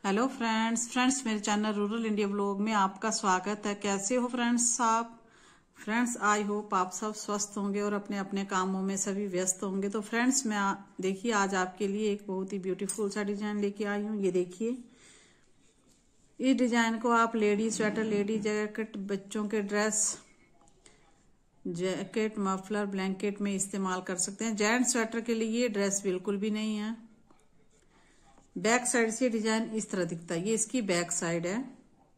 Hello friends मेरे channel rural India blog में आपका स्वागत है। कैसे हो फ्रेंड्स आप? फ्रेंड्स आई होप आप सब स्वस्थ होंगे और अपने अपने कामों में सभी व्यस्त होंगे। तो फ्रेंड्स मैं देखिए आज आपके लिए एक बहुत ही ब्यूटीफुल सा डिजाइन लेके आई हूँ। ये देखिए, इस डिजाइन को आप लेडी स्वेटर, लेडी जैकेट, बच्चों के ड्रेस, जैकेट, मफलर, ब्लैंकेट में इस्तेमाल कर सकते हैं। जेंट्स स्वेटर के लिए ये ड्रेस बिल्कुल भी नहीं है। बैक साइड से डिजाइन इस तरह दिखता है। ये इसकी बैक साइड है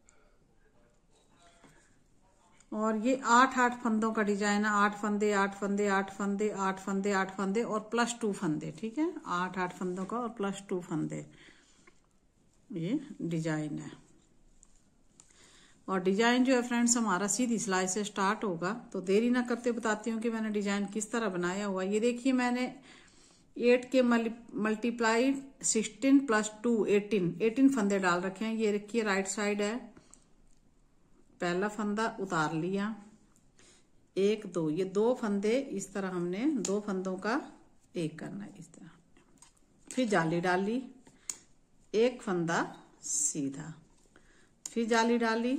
और ये 8 फंदों का डिजाइन है। 8 फंदे, 8 फंदे, 8 फंदे, 8 फंदे, 8 फंदे और प्लस 2 फंदे। ठीक है, 8 फंदों का और प्लस 2 फंदे ये डिजाइन है। और डिजाइन जो है फ्रेंड्स हमारा सीधी सिलाई से स्टार्ट होगा। तो देरी ना करते बताती हूँ कि मैंने डिजाइन किस तरह बनाया हुआ। ये देखिए, मैंने 8 के मल्टीप्लाई 16 प्लस 2 18 फंदे डाल रखे हैं। ये रखिए राइट साइड है। पहला फंदा उतार लिया, 1 2, ये 2 फंदे इस तरह हमने 2 फंदों का एक करना है इस तरह। फिर जाली डाली, 1 फंदा सीधा, फिर जाली डाली।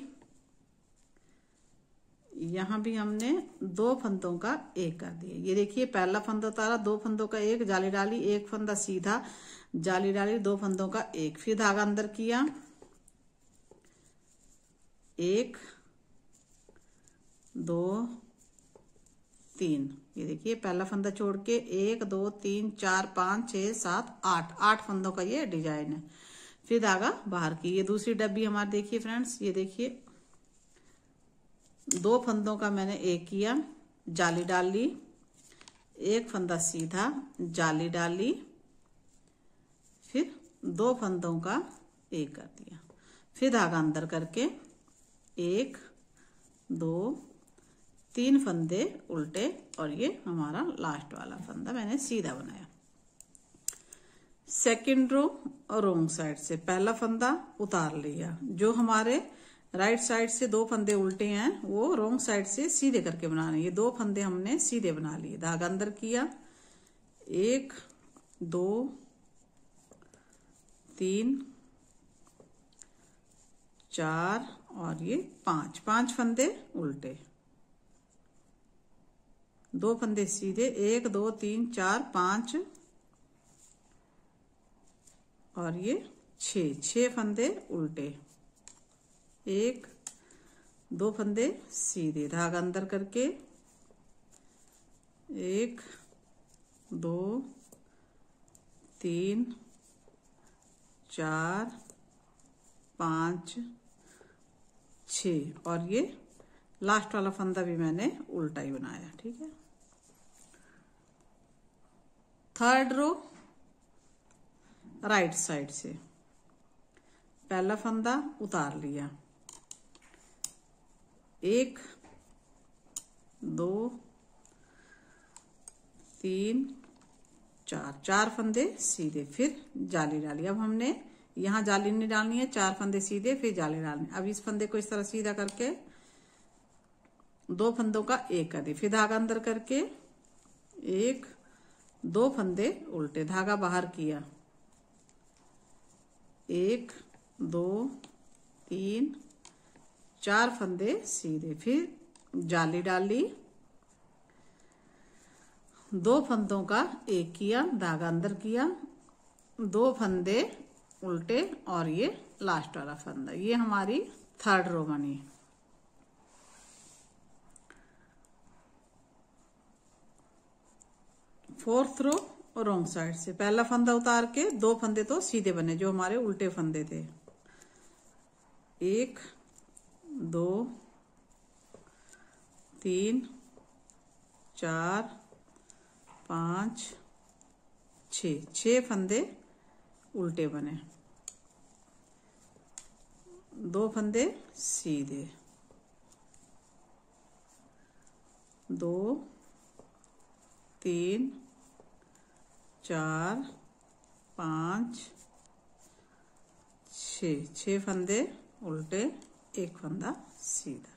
यहां भी हमने 2 फंदों का एक कर दिया। ये देखिए, पहला फंदा उतारा, 2 फंदों का एक, जाली डाली, 1 फंदा सीधा, जाली डाली, 2 फंदों का एक, फिर धागा अंदर किया, 1 2 3। ये देखिए, पहला फंदा छोड़ के 1 2 3 4 5 6 7 8 फंदों का ये डिजाइन है। फिर धागा बाहर की। ये दूसरी डब्बी हमारी देखिए फ्रेंड्स, ये देखिए 2 फंदों का मैंने एक किया, जाली डाल ली, 1 फंदा सीधा, जाली डाली, फिर 2 फंदों का एक कर दिया, फिर धागा अंदर करके 1 2 3 फंदे उल्टे और ये हमारा लास्ट वाला फंदा मैंने सीधा बनाया। सेकंड रो रोंग साइड से पहला फंदा उतार लिया। जो हमारे राइट साइड से 2 फंदे उल्टे हैं वो रोंग साइड से सीधे करके बनाने। ये 2 फंदे हमने सीधे बना लिए। धागा अंदर किया, 1 2 3 4 और ये 5 फंदे उल्टे, 2 फंदे सीधे, 1 2 3 4 5 और ये 6 फंदे उल्टे, 1 2 फंदे सीधे, धागा अंदर करके 1 2 3 4 5 6 और ये लास्ट वाला फंदा भी मैंने उल्टा ही बनाया। ठीक है, थर्ड रो राइट साइड से पहला फंदा उतार लिया, 1 2 3 4 फंदे सीधे, फिर जाली डाली। अब हमने यहाँ जाली नहीं डालनी है, 4 फंदे सीधे फिर जाली डालनी। अब इस फंदे को इस तरह सीधा करके 2 फंदों का एक कर दी, फिर धागा अंदर करके 1 2 फंदे उल्टे, धागा बाहर किया, 1 2 3 4 फंदे सीधे, फिर जाली डाली, 2 फंदों का एक किया, धागा अंदर किया, 2 फंदे उल्टे और ये लास्ट वाला फंदा। ये हमारी थर्ड रो बनी। फोर्थ रो रोंग साइड से पहला फंदा उतार के 2 फंदे तो सीधे बने जो हमारे उल्टे फंदे थे, 1 2 3 4 5 6 फंदे उल्टे बने, 2 फंदे सीधे, 2 3 4 5 6 फंदे उल्टे, 1 फंदा सीधा।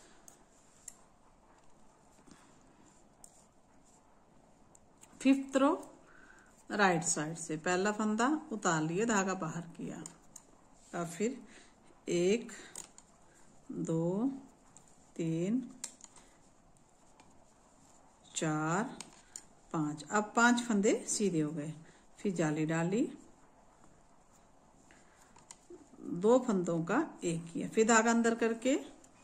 फिफ्थ रो राइट साइड से पहला फंदा उतार लिए, धागा बाहर किया, अब फिर 1 2 3 4 5। अब 5 फंदे सीधे हो गए। फिर जाली डाली, 2 फंदों का एक किया, फिर धागा अंदर करके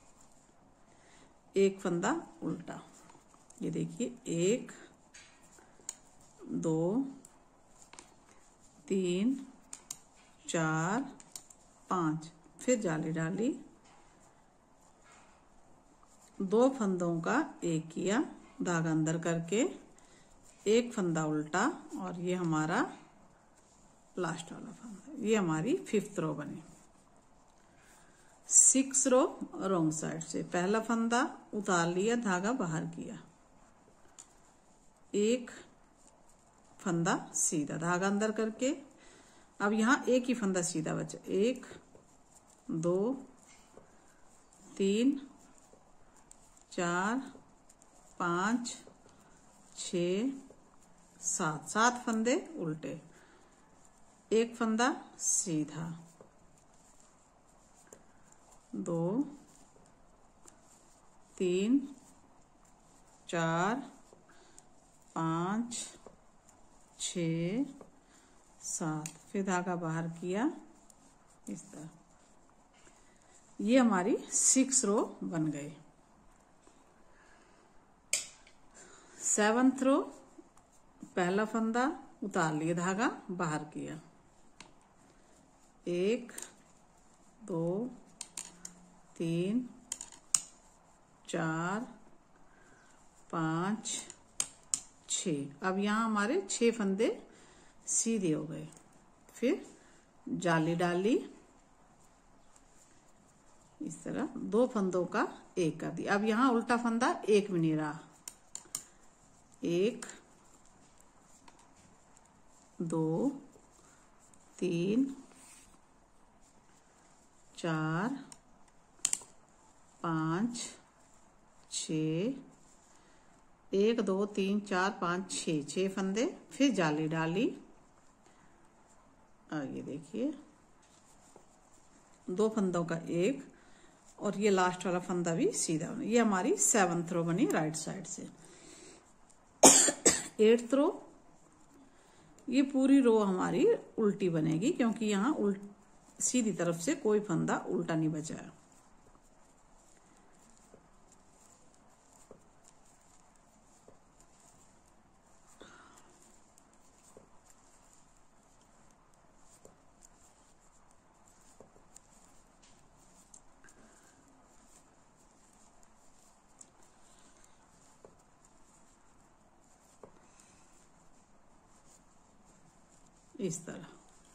एक फंदा उल्टा। ये देखिए 1 2 3 4 5। फिर जाली डाली, 2 फंदों का एक किया, धागा अंदर करके एक फंदा उल्टा, और ये हमारा लास्ट वाला फंदा। ये हमारी 5th रो बनी। 6 रो रॉन्ग साइड से, पहला फंदा उतार लिया, धागा बाहर किया, एक फंदा सीधा, धागा अंदर करके। अब यहाँ एक ही फंदा सीधा बचा, 1 2 3 4 5 6 7। 7 फंदे उल्टे, एक फंदा सीधा, 2 3 4 5 6 7। फिर धागा बाहर किया इस तरह। ये हमारी 6 रो बन गई। 7th रो, पहला फंदा उतार लिया, धागा बाहर किया, 1 2 3 4 5 6। अब यहाँ हमारे 6 फंदे सीधे हो गए। फिर जाली डाली, इस तरह 2 फंदों का एक कर दिया। अब यहाँ उल्टा फंदा एक भी नहीं रहा, 1 2 3 4 5 6। 1 2 3 4 5 6, 6 फंदे। फिर जाली डाली, ये देखिए 2 फंदों का एक, और ये लास्ट वाला फंदा भी सीधा बना। ये हमारी 7th रो बनी राइट साइड से। 8th रो, ये पूरी रो हमारी उल्टी बनेगी, क्योंकि यहाँ सीधी तरफ से कोई फंदा उल्टा नहीं बचा है। इस तरह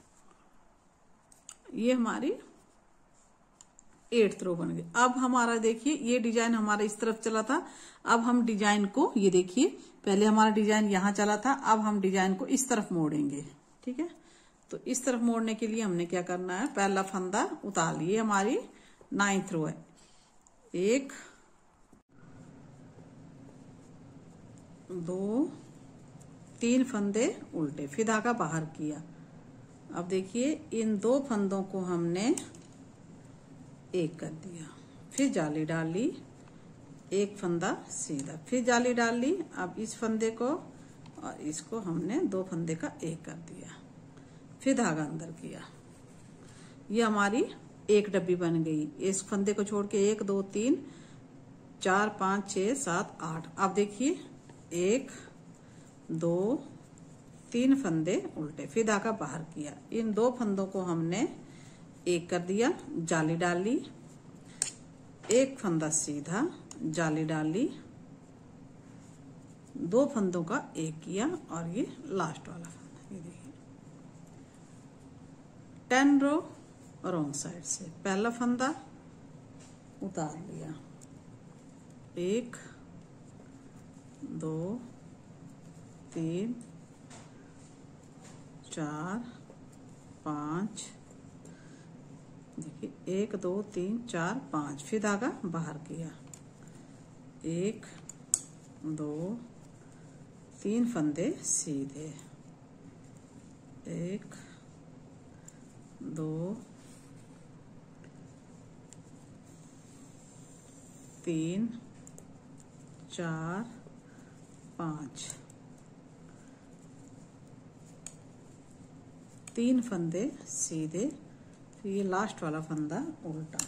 ये हमारी 8th रो बन गई। अब हमारा देखिए ये डिजाइन हमारा इस तरफ चला था। अब हम डिजाइन को, ये देखिए पहले हमारा डिजाइन यहाँ चला था, अब हम डिजाइन को इस तरफ मोड़ेंगे। ठीक है, तो इस तरफ मोड़ने के लिए हमने क्या करना है, पहला फंदा उतार लिए, हमारी 9th रो है, 1 2 3 फंदे उल्टे, फिर धागा बाहर किया। अब देखिए इन 2 फंदों को हमने एक कर दिया, फिर जाली डाली, एक फंदा सीधा, फिर जाली डाली। अब इस फंदे को और इसको हमने 2 फंदे का एक कर दिया, फिर धागा अंदर किया। ये हमारी एक डब्बी बन गई। इस फंदे को छोड़ के 1 2 3 4 5 6 7 8। अब देखिए 1 2 3 फंदे उल्टे, फिर धागा बाहर किया। इन 2 फंदों को हमने एक कर दिया, जाली डाली, एक फंदा सीधा, जाली डाली, 2 फंदों का एक किया, और ये लास्ट वाला फंदा। ये देखिए 10 रो रॉन्ग साइड से, पहला फंदा उतार लिया, 1 2 3 4 5। देखिए 1 2 3 4 5, फिर धागा बाहर किया, 1 2 3 फंदे सीधे, 1 2 3 4 5, 3 फंदे सीधे, फिर ये लास्ट वाला फंदा उल्टा।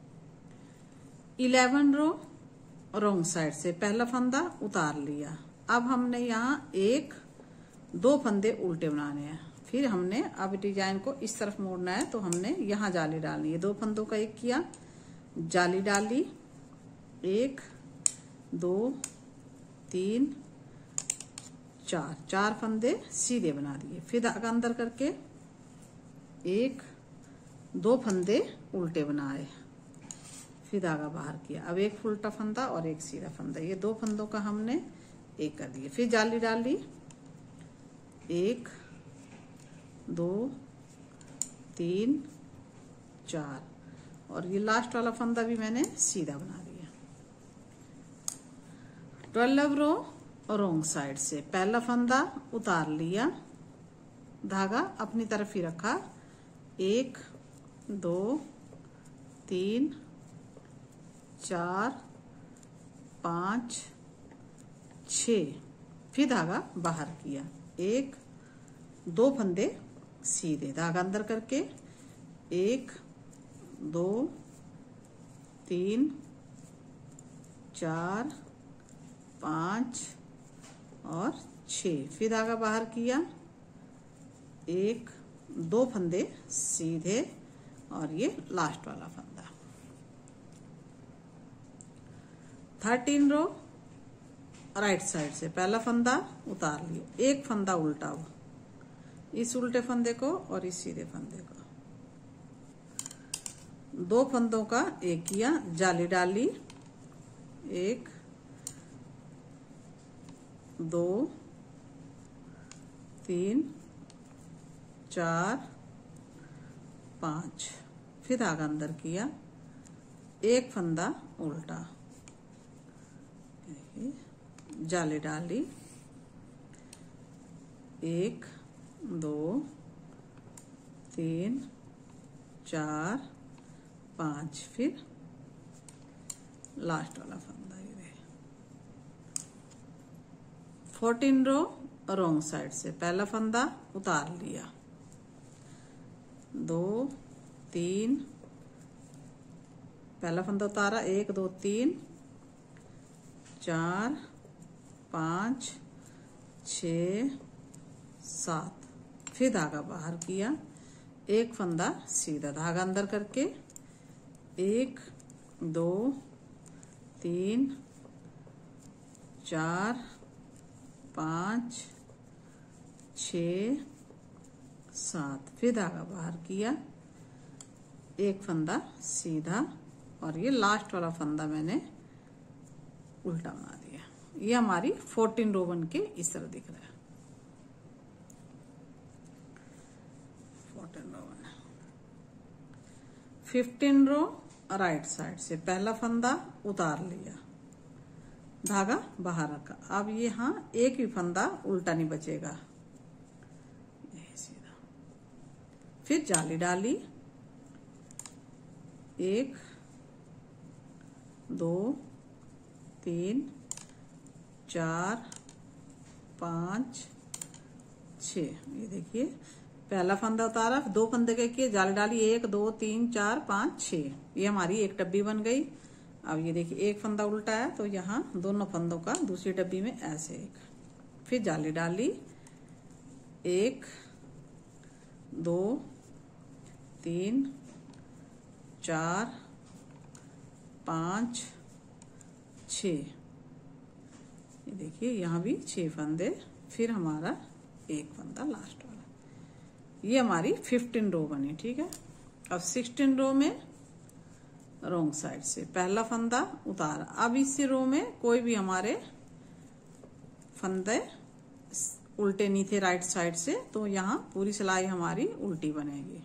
11 रो रॉन्ग साइड से पहला फंदा उतार लिया। अब हमने यहाँ 1 2 फंदे उल्टे बनाने हैं। फिर हमने अब डिजाइन को इस तरफ मोड़ना है, तो हमने यहाँ जाली डालनी है। 2 फंदों का एक किया, जाली डाली, 1 2 3 4, 4 फंदे सीधे बना दिए। फिर धागा अंदर करके 1 2 फंदे उल्टे बनाए, फिर धागा बाहर किया। अब एक उल्टा फंदा और एक सीधा फंदा, ये 2 फंदों का हमने एक कर दिया। फिर जाली डाली, 1 2 3 4, और ये लास्ट वाला फंदा भी मैंने सीधा बना दिया। 12 रो रॉन्ग साइड से पहला फंदा उतार लिया, धागा अपनी तरफ ही रखा, 1 2 3 4 5 6, फिर धागा बाहर किया, 1 2 फंदे सीधे, धागा अंदर करके 1 2 3 4 5 और 6, फिर धागा बाहर किया, 1 2 फंदे सीधे, और ये लास्ट वाला फंदा। 13 रो राइट साइड से पहला फंदा उतार लिया, एक फंदा उल्टा हुआ, इस उल्टे फंदे को और इस सीधे फंदे को, 2 फंदों का एक किया, जाली डाली, 1 2 3 4 5, फिर धागा अंदर किया, एक फंदा उल्टा, जाली डाली, 1 2 3 4 5, फिर लास्ट वाला फंदा। ये 14 रो रॉन्ग साइड से पहला फंदा उतार लिया, 2 3, पहला फंदा उतारा, 1 2 3 4 5 6 7, फिर धागा बाहर किया, एक फंदा सीधा, धागा अंदर करके 1 2 3 4 5 6 7, फिर धागा बाहर किया, एक फंदा सीधा, और ये लास्ट वाला फंदा मैंने उल्टा बना दिया। ये हमारी 14 रो बन के इस तरह दिख रहा है। 14 रो बना। 15 रो राइट साइड से पहला फंदा उतार लिया, धागा बाहर रखा। अब यहाँ एक भी फंदा उल्टा नहीं बचेगा, सीधा। फिर जाली डाली, 1 2 3 4 5 6, ये देखिए पहला फंदा उतारा, 2 फंदे के किए, जाली डाली, 1 2 3 4 5 6, ये हमारी एक डब्बी बन गई। अब ये देखिए एक फंदा उल्टा है, तो यहाँ दोनों फंदों का दूसरी डब्बी में ऐसे एक, फिर जाली डाली, 1 2 3 4 5 6, ये देखिए यहाँ भी 6 फंदे, फिर हमारा एक फंदा लास्ट वाला। ये हमारी 15 रो बनी, ठीक है। अब 16 रो में रॉन्ग साइड से पहला फंदा उतारा। अब इसी रो में कोई भी हमारे फंदे उल्टे नहीं थे राइट साइड से, तो यहाँ पूरी सिलाई हमारी उल्टी बनेगी।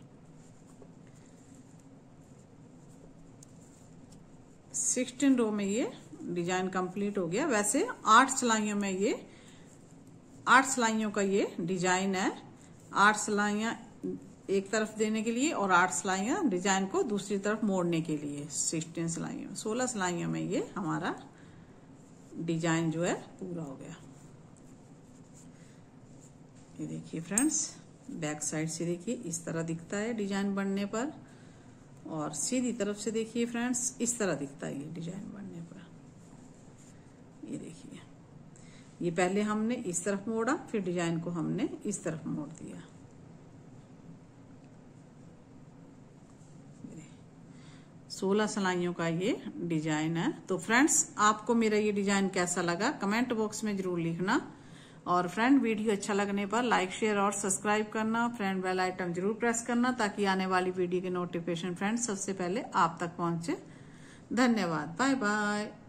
16 रो में ये डिजाइन कंप्लीट हो गया। वैसे 8 सिलाइयों में ये 8 सिलाइयों का ये डिजाइन है। 8 सिलाइयां एक तरफ देने के लिए और 8 सिलाइयां डिजाइन को दूसरी तरफ मोड़ने के लिए 16 सिलाइयों 16 सिलाइयों में ये हमारा डिजाइन जो है पूरा हो गया। ये देखिए फ्रेंड्स, बैक साइड से देखिए इस तरह दिखता है डिजाइन बनने पर, और सीधी तरफ से देखिए फ्रेंड्स इस तरह दिखता है ये डिजाइन बनने पर। ये देखिए, ये पहले हमने इस तरफ मोड़ा, फिर डिजाइन को हमने इस तरफ मोड़ दिया। 16 सिलाइयों का ये डिजाइन है। तो फ्रेंड्स, आपको मेरा ये डिजाइन कैसा लगा कमेंट बॉक्स में जरूर लिखना, और फ्रेंड वीडियो अच्छा लगने पर लाइक शेयर और सब्सक्राइब करना। फ्रेंड बेल आइटम जरूर प्रेस करना ताकि आने वाली वीडियो के नोटिफिकेशन फ्रेंड सबसे पहले आप तक पहुंचे। धन्यवाद, बाय बाय।